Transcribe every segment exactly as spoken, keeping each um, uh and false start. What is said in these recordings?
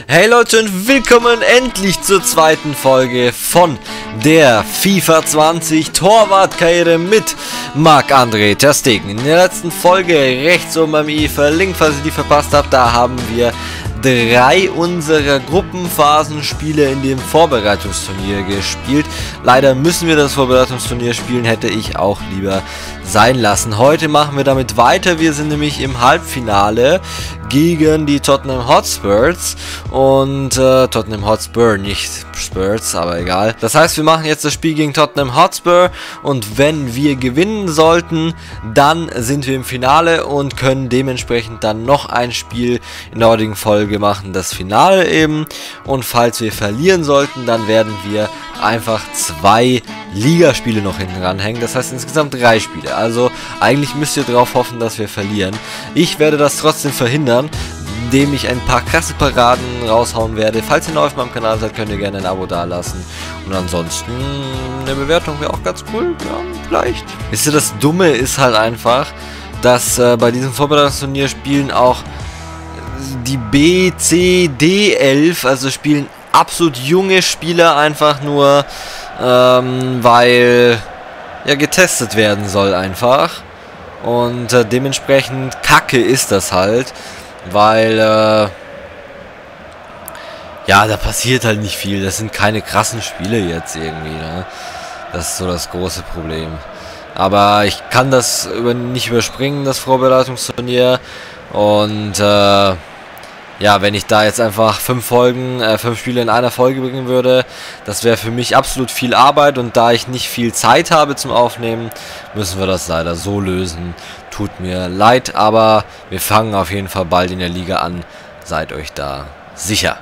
Hey Leute und willkommen endlich zur zweiten Folge von der FIFA zwanzig Torwartkarriere mit Marc-André ter Stegen. In der letzten Folge rechts oben beim i verlinkt, falls ihr die verpasst habt, da haben wir drei unserer Gruppenphasenspiele in dem Vorbereitungsturnier gespielt. Leider müssen wir das Vorbereitungsturnier spielen, hätte ich auch lieber sein lassen. Heute machen wir damit weiter. Wir sind nämlich im Halbfinale gegen die Tottenham Hotspurs und äh, Tottenham Hotspur, nicht Spurs, aber egal. Das heißt, wir machen jetzt das Spiel gegen Tottenham Hotspur und wenn wir gewinnen sollten, dann sind wir im Finale und können dementsprechend dann noch ein Spiel in der heutigen Folge machen, das Finale eben. Und falls wir verlieren sollten, dann werden wir einfach zwei Ligaspiele noch hinten ranhängen. Das heißt insgesamt drei Spiele. Also eigentlich müsst ihr darauf hoffen, dass wir verlieren. Ich werde das trotzdem verhindern, indem ich ein paar krasse Paraden raushauen werde. Falls ihr neu auf meinem Kanal seid, könnt ihr gerne ein Abo dalassen. Und ansonsten eine Bewertung wäre auch ganz cool. Ja, vielleicht. Wisst ihr, das Dumme ist halt einfach, dass äh, bei diesem Vorbereitungsturnier spielen auch die B, C, D elf, also spielen absolut junge Spieler einfach nur, ähm, weil ja getestet werden soll einfach. Und äh, dementsprechend kacke ist das halt, weil äh, ja, da passiert halt nicht viel. Das sind keine krassen Spiele jetzt irgendwie, ne? Das ist so das große Problem. Aber ich kann das über, nicht überspringen, das Vorbereitungsturnier. Und äh, ja, wenn ich da jetzt einfach fünf Folgen, äh, fünf Spiele in einer Folge bringen würde, das wäre für mich absolut viel Arbeit. Und da ich nicht viel Zeit habe zum Aufnehmen, müssen wir das leider so lösen. Tut mir leid, aber wir fangen auf jeden Fall bald in der Liga an. Seid euch da sicher.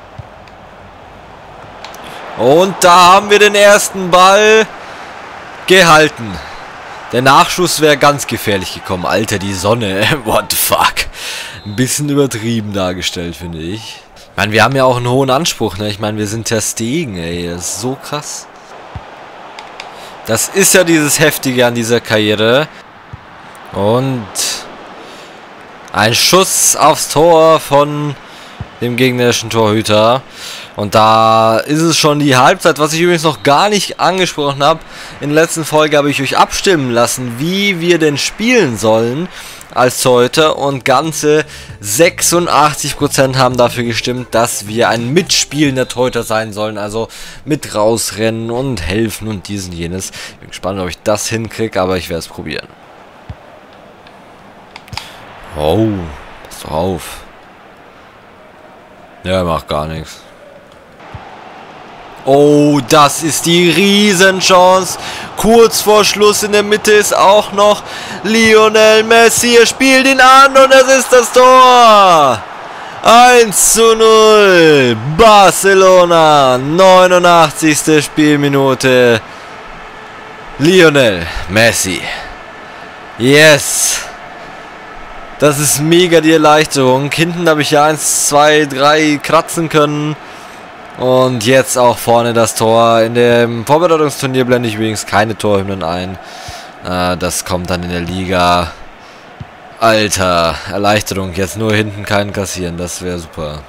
Und da haben wir den ersten Ball gehalten. Der Nachschuss wäre ganz gefährlich gekommen. Alter, die Sonne. What the fuck? Ein bisschen übertrieben dargestellt, finde ich. Ich meine, wir haben ja auch einen hohen Anspruch, ne? Ich meine, wir sind ter Stegen, ey. Das ist so krass. Das ist ja dieses Heftige an dieser Karriere. Und ein Schuss aufs Tor von dem gegnerischen Torhüter. Und da ist es schon die Halbzeit, was ich übrigens noch gar nicht angesprochen habe. In der letzten Folge habe ich euch abstimmen lassen, wie wir denn spielen sollen als Torhüter. Und ganze sechsundachtzig Prozent haben dafür gestimmt, dass wir ein mitspielender Torhüter sein sollen. Also mit rausrennen und helfen und dies und jenes. Ich bin gespannt, ob ich das hinkriege, aber ich werde es probieren. Oh, pass doch auf. Ja, macht gar nichts. Oh, das ist die Riesenchance. Kurz vor Schluss in der Mitte ist auch noch Lionel Messi. Er spielt ihn an und es ist das Tor. eins zu null. Barcelona. neunundachtzigste Spielminute. Lionel Messi. Yes. Das ist mega die Erleichterung. Hinten habe ich ja eins, zwei, drei kratzen können. Und jetzt auch vorne das Tor. In dem Vorbereitungsturnier blende ich übrigens keine Torhymnen ein. Äh, das kommt dann in der Liga. Alter, Erleichterung. Jetzt nur hinten keinen kassieren. Das wäre super.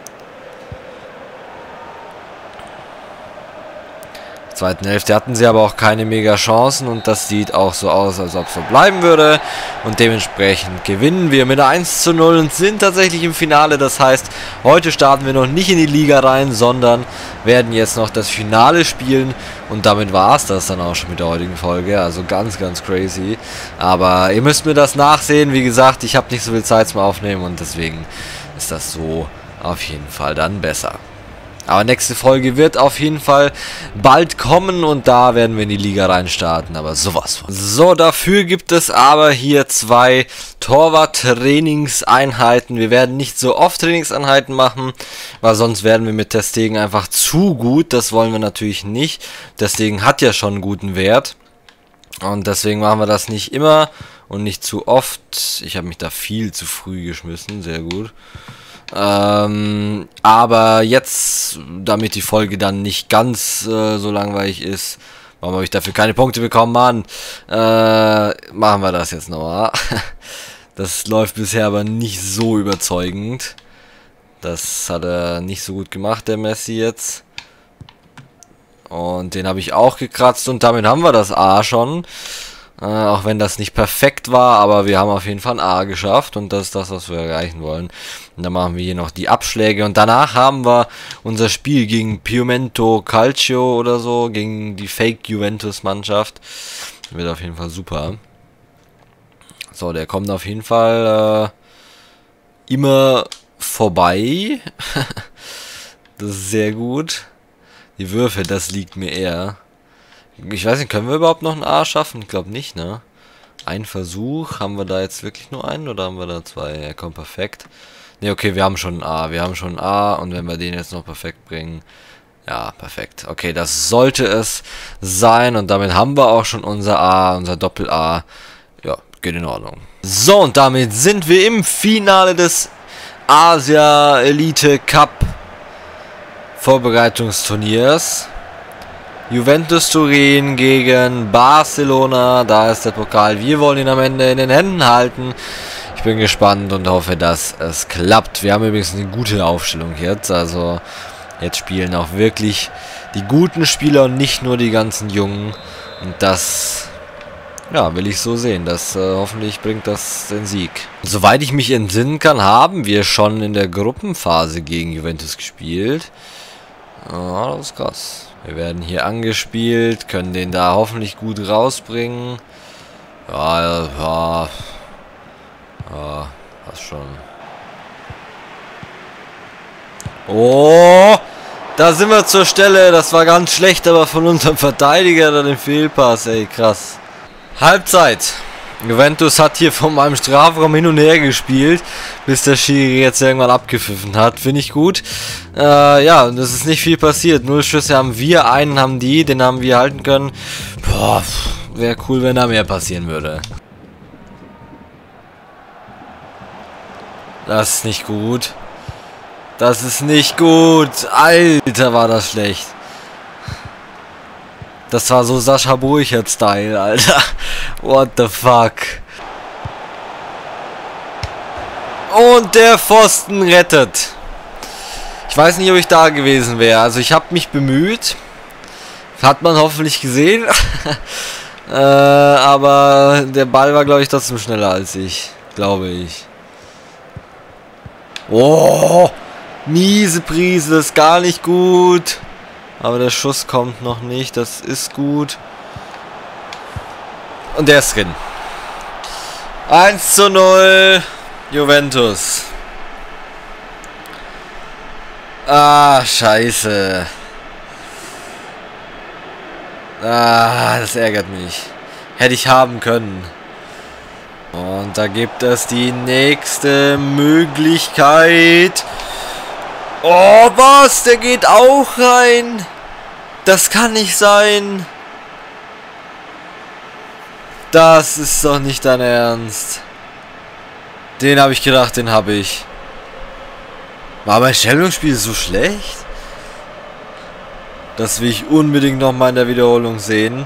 Zweiten Hälfte hatten sie aber auch keine mega Chancen und das sieht auch so aus, als ob es so bleiben würde und dementsprechend gewinnen wir mit eins zu null und sind tatsächlich im Finale. Das heißt, heute starten wir noch nicht in die Liga rein, sondern werden jetzt noch das Finale spielen und damit war es das dann auch schon mit der heutigen Folge. Also ganz, ganz crazy, aber ihr müsst mir das nachsehen. Wie gesagt, ich habe nicht so viel Zeit zum Aufnehmen und deswegen ist das so auf jeden Fall dann besser. Aber nächste Folge wird auf jeden Fall bald kommen und da werden wir in die Liga reinstarten, aber sowas von. So, dafür gibt es aber hier zwei Torwart-Trainingseinheiten. Wir werden nicht so oft Trainingseinheiten machen, weil sonst werden wir mit ter Stegen einfach zu gut. Das wollen wir natürlich nicht. ter Stegen hat ja schon einen guten Wert und deswegen machen wir das nicht immer und nicht zu oft. Ich habe mich da viel zu früh geschmissen, sehr gut. Ähm, aber jetzt, damit die Folge dann nicht ganz äh, so langweilig ist, warum habe ich dafür keine Punkte bekommen, Mann, äh, machen wir das jetzt nochmal. Das läuft bisher aber nicht so überzeugend. Das hat er nicht so gut gemacht, der Messi jetzt. Und den habe ich auch gekratzt und damit haben wir das A schon. Äh, auch wenn das nicht perfekt war, aber wir haben auf jeden Fall ein A geschafft und das ist das, was wir erreichen wollen. Und dann machen wir hier noch die Abschläge und danach haben wir unser Spiel gegen Piemonte Calcio oder so, gegen die Fake Juventus Mannschaft. Wird auf jeden Fall super. So, der kommt auf jeden Fall äh, immer vorbei. Das ist sehr gut. Die Würfe, das liegt mir eher. Ich weiß nicht, können wir überhaupt noch ein A schaffen? Ich glaube nicht, ne? Ein Versuch. Haben wir da jetzt wirklich nur einen oder haben wir da zwei? Ja, komm, perfekt. Ne, okay, wir haben schon ein A. Wir haben schon ein A und wenn wir den jetzt noch perfekt bringen... Ja, perfekt. Okay, das sollte es sein und damit haben wir auch schon unser A, unser Doppel-A. Ja, geht in Ordnung. So, und damit sind wir im Finale des Asia Elite Cup Vorbereitungsturniers. Juventus Turin gegen Barcelona, da ist der Pokal. Wir wollen ihn am Ende in den Händen halten. Ich bin gespannt und hoffe, dass es klappt. Wir haben übrigens eine gute Aufstellung jetzt, also jetzt spielen auch wirklich die guten Spieler und nicht nur die ganzen Jungen. Und das, ja, will ich so sehen. Das, äh, hoffentlich bringt das den Sieg. Soweit ich mich entsinnen kann, haben wir schon in der Gruppenphase gegen Juventus gespielt. Ah, das ist krass. Wir werden hier angespielt, können den da hoffentlich gut rausbringen. Ja, ja. Ja, passt schon. Oh, da sind wir zur Stelle. Das war ganz schlecht, aber von unserem Verteidiger dann den Fehlpass. Ey, krass. Halbzeit. Juventus hat hier von meinem Strafraum hin und her gespielt, bis der Schiri jetzt irgendwann abgepfiffen hat. Finde ich gut. Äh, ja, und es ist nicht viel passiert. Null Schüsse haben wir, einen haben die, den haben wir halten können. Boah, wäre cool, wenn da mehr passieren würde. Das ist nicht gut. Das ist nicht gut. Alter, war das schlecht. Das war so Sascha Burchert-Style, Alter. What the fuck. Und der Pfosten rettet. Ich weiß nicht, ob ich da gewesen wäre. Also ich habe mich bemüht. Hat man hoffentlich gesehen. äh, aber der Ball war, glaube ich, trotzdem schneller als ich. Glaube ich. Oh, miese Prise. Das ist gar nicht gut. Aber der Schuss kommt noch nicht. Das ist gut. Und der ist drin. eins zu null. Juventus. Ah, scheiße. Ah, das ärgert mich. Hätte ich haben können. Und da gibt es die nächste Möglichkeit. Oh, was? Der geht auch rein. Das kann nicht sein. Das ist doch nicht dein Ernst. Den habe ich gedacht, den habe ich. War mein Stellungsspiel so schlecht? Das will ich unbedingt noch mal in der Wiederholung sehen.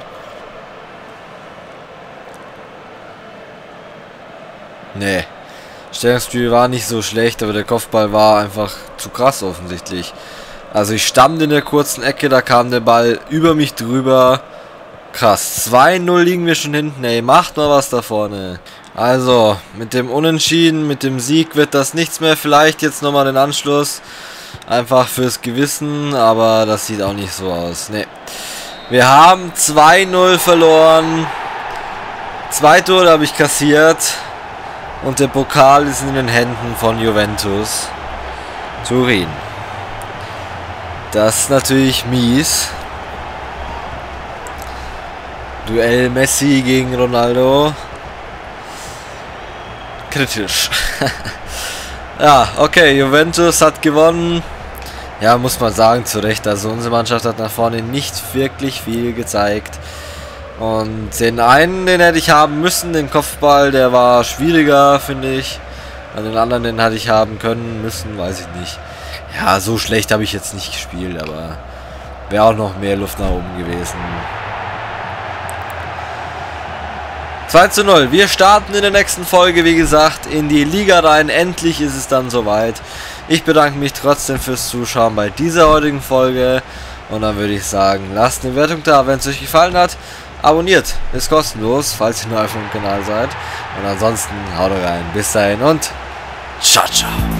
Nee. Stellungsspiel war nicht so schlecht, aber der Kopfball war einfach zu krass offensichtlich. Also ich stand in der kurzen Ecke, da kam der Ball über mich drüber. Krass. zwei null liegen wir schon hinten, ey. Macht mal was da vorne. Also, mit dem Unentschieden, mit dem Sieg wird das nichts mehr. Vielleicht jetzt nochmal den Anschluss. Einfach fürs Gewissen, aber das sieht auch nicht so aus. Ne. Wir haben zwei null verloren. Zwei Tore habe ich kassiert. Und der Pokal ist in den Händen von Juventus Turin. Das ist natürlich mies. Duell Messi gegen Ronaldo. Kritisch. Ja, okay, Juventus hat gewonnen. Ja, muss man sagen, zu Recht. Also unsere Mannschaft hat nach vorne nicht wirklich viel gezeigt. Und den einen, den hätte ich haben müssen, den Kopfball, der war schwieriger, finde ich. Und den anderen, den hatte ich haben können, müssen, weiß ich nicht. Ja, so schlecht habe ich jetzt nicht gespielt, aber wäre auch noch mehr Luft nach oben gewesen. zwei zu null. Wir starten in der nächsten Folge, wie gesagt, in die Liga rein. Endlich ist es dann soweit. Ich bedanke mich trotzdem fürs Zuschauen bei dieser heutigen Folge. Und dann würde ich sagen, lasst eine Wertung da, wenn es euch gefallen hat. Abonniert, ist kostenlos, falls ihr neu auf dem Kanal seid. Und ansonsten haut rein. Bis dahin und ciao, ciao.